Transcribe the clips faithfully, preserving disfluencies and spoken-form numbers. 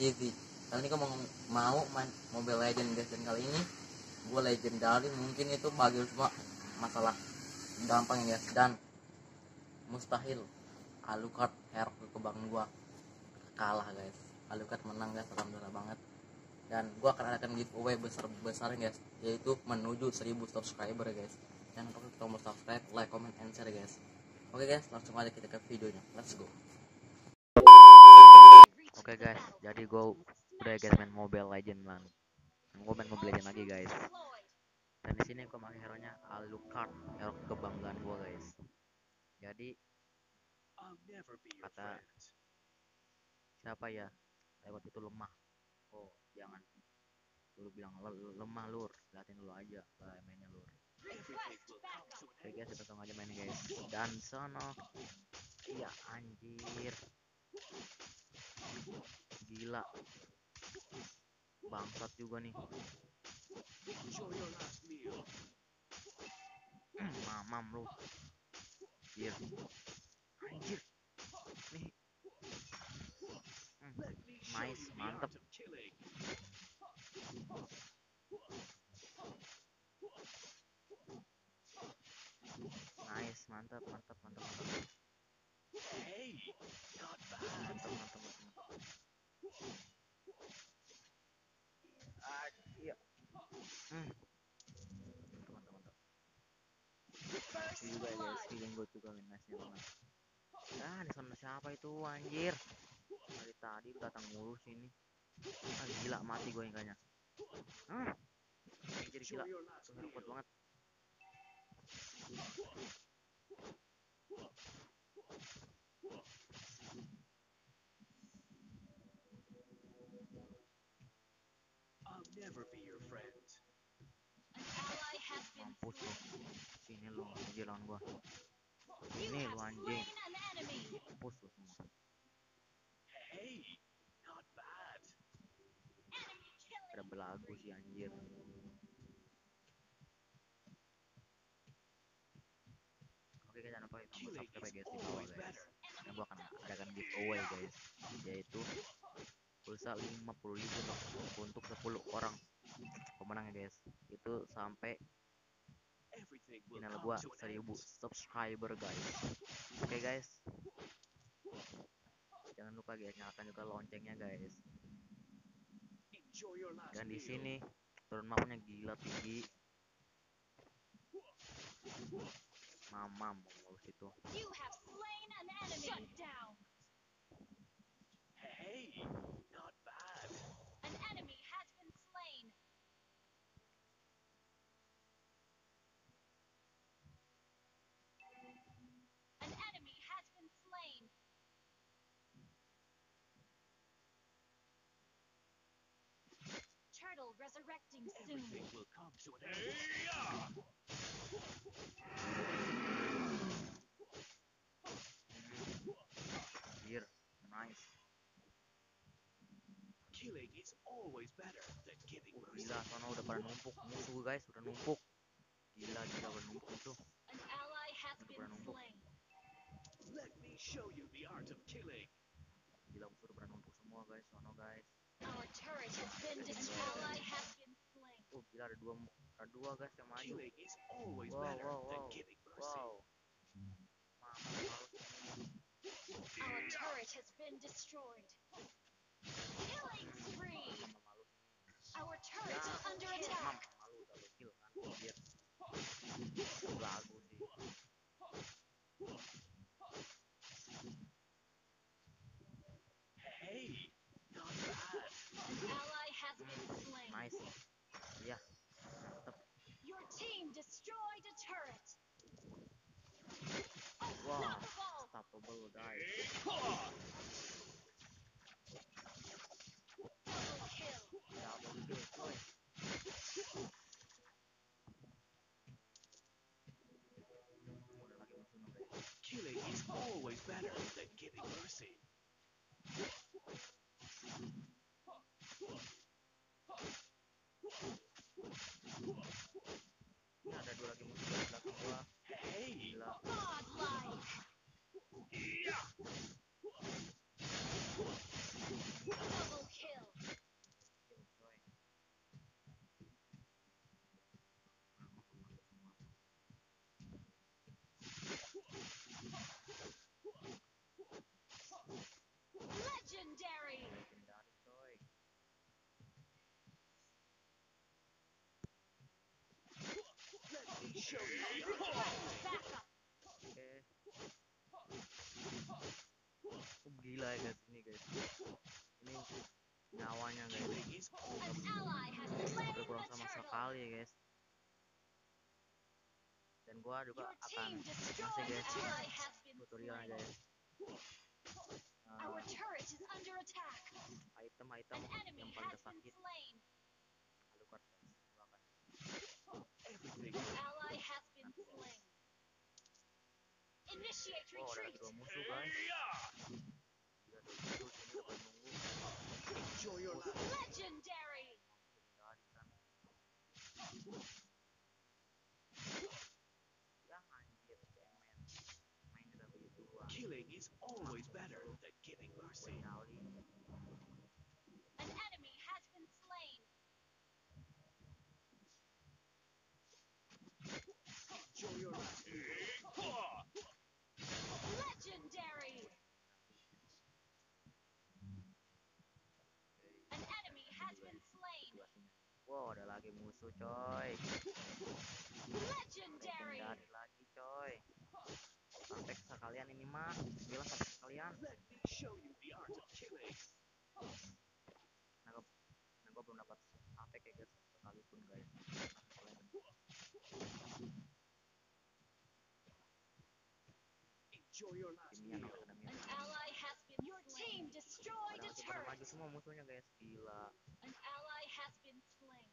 Gizi. Kali ini gue mau, mau main Mobile Legends guys, dan kali ini gue legendary. Mungkin itu bagi lu semua masalah gampang ya guys, dan mustahil Alucard hero kebangun gue kalah guys. Alucard menang guys, alhamdulillah banget. Dan gue akan adakan giveaway besar-besar guys, yaitu menuju seribu subscriber guys. Jangan lupa klik tombol subscribe, like, comment, and share guys. Oke guys, langsung aja kita ke videonya. Let's go. Oke guys, jadi gue udah guys main Mobile Legend man. Gue main Mobile Legend lagi guys. Dan di sini gue pakai hero nya Alucard, hero kebanggaan gue guys. Jadi kata siapa ya, lewat itu lemah. Oh jangan, dulu bilang le lemah lur, liatin dulu aja lah mainnya lur. Oke guys, kita langsung aja main guys. Dan sono, iya anjir, gila, bangsat juga nih. Mamam lu, anjir, anjir, nih, hmm, nice, mantep. Nice, mantap, mantap, mantap, mantap. Mantap, mantap, mantap, mantap. Ah, iya. Hmm. Mantap, mantap, mantap. Nice juga ya guys, feeling gue juga nice-nya banget. Ah, di sana siapa itu anjir? Dari tadi lu datang mulu sini. Ah, gila, mati gue kayaknya. Hmm. Anjir gila, tuh kuat banget. Mampus lu, sini lu anjir lawan gua. Ini lu anjing, mampus lu semua. Ada belagu sih anjir. Oke guys, jangan lupa tombol subscribe guys di bawah guys. Dan gua akan adakan giveaway guys, yaitu pulsa lima puluh ribu untuk sepuluh orang pemenang ya guys. Itu sampai final gua seribu subscriber guys. Oke guys, jangan lupa guys nyalakan juga loncengnya guys. Dan di sini turun mapnya gila tinggi. Mamam mau situ. Turtle resurrecting soon. Everything will come to an end. Here, nice. Killing is always better than giving mercy. Gila, sono udah pada numpuk musuh guys, udah numpuk. Gila, gila udah numpuk musuh. An ally has Udah been pada numpuk. slain. Let me show you the art of killing. Gila, musuh udah pada numpuk semua guys, sono guys. Our turret has been destroyed. Ally has been slain. Oh gila, ada dua, ada dua guys yang maju. Killing is always Wow, better wow, than wow. giving mercy. Wow. Mama, malu. Our turret has been destroyed. Killing spree. Mama, malu. Our turret is under Mama, attack. malu double kill kan. Biar lagu sih. Hey, not bad. An ally has been slain. Nice. Iya. Mantep. Your team destroyed a turret. Wow. Unstoppable. Unstoppable guys. Double kill. Double kill coy. Udah lagi musuh nih guys. Killing is always better than giving mercy. Ini ada dua lagi musuh di belakang gua. Hey, Gila. Godlike. Double kill. gila ya guys, ini guys, ini nyawanya guys, Killing is all An ally has slain berkurang the sama turtle. sekali ya guys. Dan gua juga Your akan team ngasih destroyed guys an ally has been tutorialnya slain. guys. Our Nah, turret is under attack. item-item An yang enemy paling has been sakit slain. Alucard guys, gua akan everything. An ally has been slain. Initiate oh ada retreat. dua musuh guys, Hey-ya! gila dua musuh sini udah pada nunggu. Enjoy your life. Legendary. Dari sana ya anjir cemen main udah begituan. Killing is always better than giving mercy. Kali An enemy has been slain. Enjoy your life. Hey-ha! Legendary. An enemy has been slain. situasinya. Wow, ada lagi musuh coy. Legendary. Legendary lagi coy. Sampai sekalian ini mah, gila sampai sekalian. Let me show you the art of killing. Nah, gua, nah gua belum dapat sampai kayak guys sekalipun guys. Enjoy your last Ini yang meal. ada An ally has been Your team destroyed a Padahal pada turret. maju semua musuhnya guys, gila. An ally has been slain.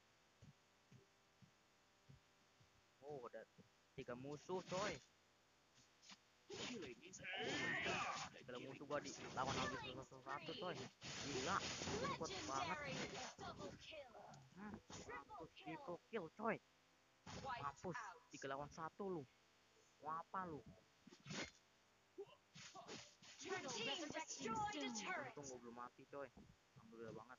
Oh, ada tiga musuh coy. Killing is always better than Segala giving musuh gua mercy. dilawan habis satu satu coy. Gila, ini kuat banget. Legendary. Double kill. Hmm, Triple mampus kill. triple kill coy. Wiped Mampus out. tiga lawan satu lu. Mau apa lu? Your team destroyed a turret. Untung gua belum mati coy. Alhamdulillah banget.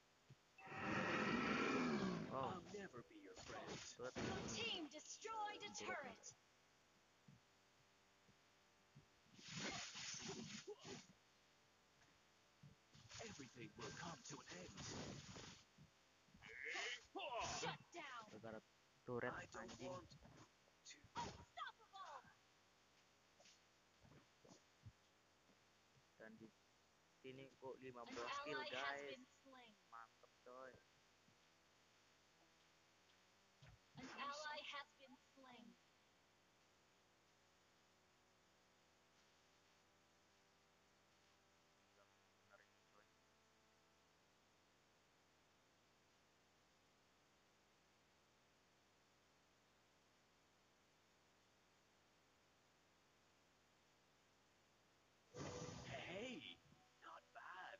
Oh, I'll never be your friend. good. Your team destroyed a turret. Everything will come to an end. Shut down. Gara-gara turret I don't anjing. want to. Unstoppable. Dan di sini kok lima An belas kill ally has guys. been slain. Mantep coy. An ally has been slain. Bener ini coy. Hey, not bad.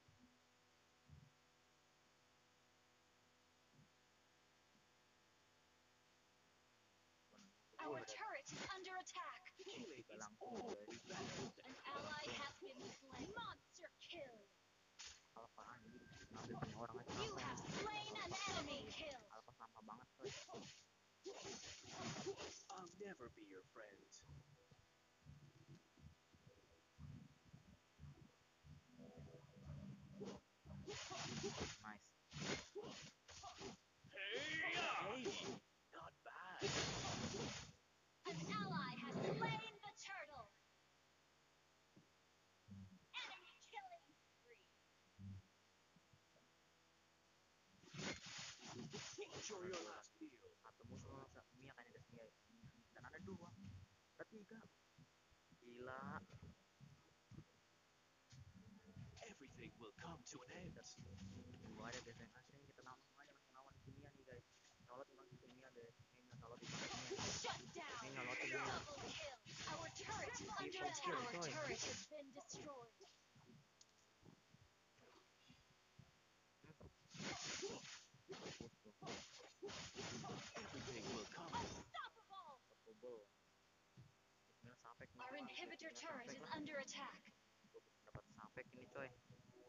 Oh, Our ada turret is under attack. Killing tiga is langsung always guys. better than An ally has been slain. Monster kill. Alpha anjing. Ngambil punya orang aja You Alpha. have slain an enemy. Kill. Alpha sampah banget coy. I'll never be your friend. Nice. Hey, not bad. An ally has slain the turtle. Enemy killing spree. Enjoy your last meal. Satu musuh sa- Mia kayaknya guys, Mia, Mia, Mia. Dan ada dua, ada tiga. Gila. Everything will come to an end. Tunggu aja guys, yang asing kita langsung aja langsung lawan si Mia nih guys. Nyolot langsung si Mia guys. Ini nyolot di Mia. Shut down. Ini nyolot di Mia. Double kill. Our turret is under Triple attack. kill, Our coy. turret has been destroyed. Mampus tuh. Everything will come. Unstoppable. Kebobol. Bismillah sapek nih. Our inhibitor Bismillah turret sapek is lah. under attack. Gua bisa dapat sapek ini coy. Gila,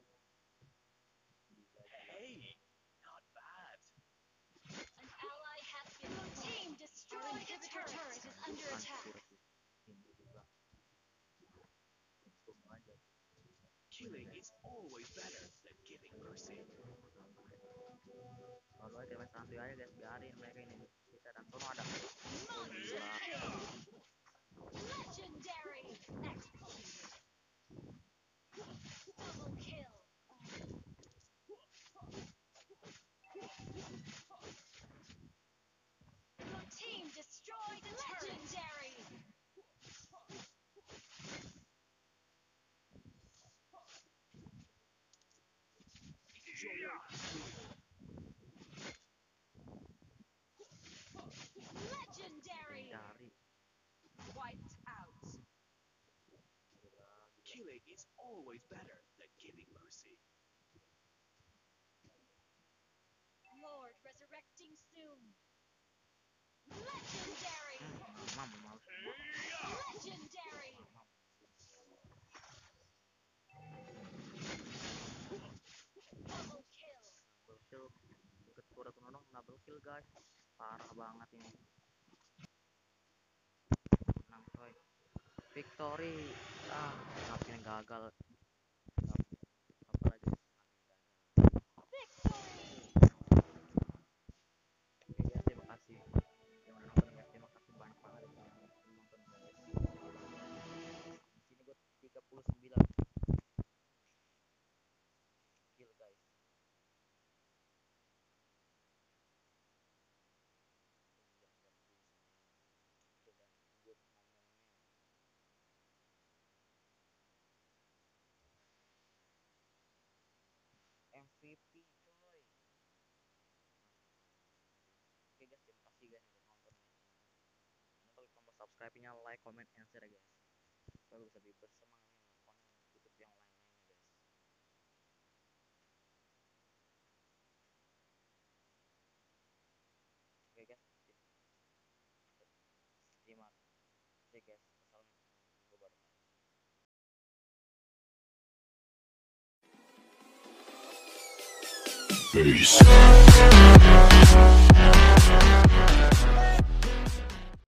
gila. Hey, not bad. An ally has been Your team destroyed. Our inhibitor turret is under attack. Hancur sih. Ini juga. Untung aja. Killing is always better than giving mercy. Lalu aja main santuy aja guys, biarin mereka ini. Kita dan sono ada. Oh Monster gila. kill. Legendary. Executed. Legendary. Dari Wiped out. Killing is always better than giving mercy. Lord resurrecting soon. Legendary. hmm, mam males Legendary. Double kill. double kill deket kuda kunodong double kill guys, parah banget ini. Menang coy, victory. Ah tapi yang gagal. Apalagi Victory. oke guys, terima kasih yang udah nonton ya, terima kasih banyak banget yang udah nonton guys. Di sini gue tiga puluh sembilan kill guys. Oke dan gue ngomongnya M V P coy. Oke guys, terima kasih guys udah nonton ya. Jangan lupa klik tombol subscribe-nya, like, comment, and share ya guys, supaya gue bisa lebih bersemangat nih melakukan YouTube yang lain-lainnya guys. Oke guys, terima kasih guys. Wassalamualaikum warahmatullahi wabarakatuh. Peace.